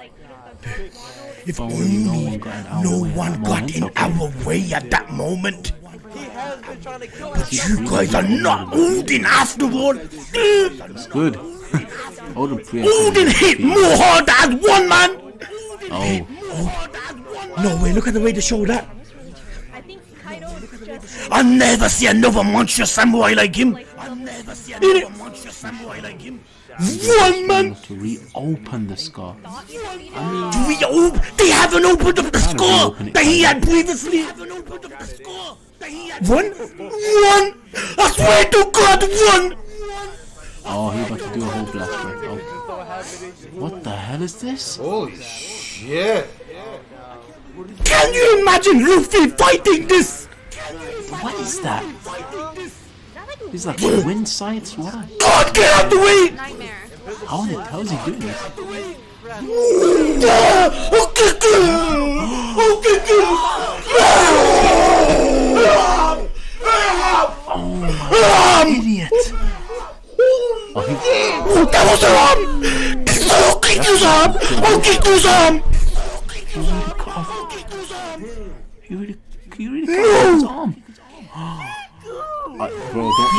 If only no one got in our way at that moment. But you guys are not Odin after all. That's good. Odin hit more hard as one man. Oh. No way, look at the way they show that. I think Kaido just... I'll never see another monstrous samurai like him. I'll never see another monstrous samurai like him. One man to reopen the scar. They haven't opened up the score that he had previously. One. I swear to God, one. Oh, he's about to do a whole blast break. Oh. What the hell is this? Holy shit. Can you imagine Luffy fighting this? What is that? He's like wind sights? What? God, get out the way! Nightmare. How the hell is he doing this? Oh my idiot! Oh, that was her arm! Oh, Kiku's arm! Oh, Kiku's arm! He really cut off his arm. Bro, don't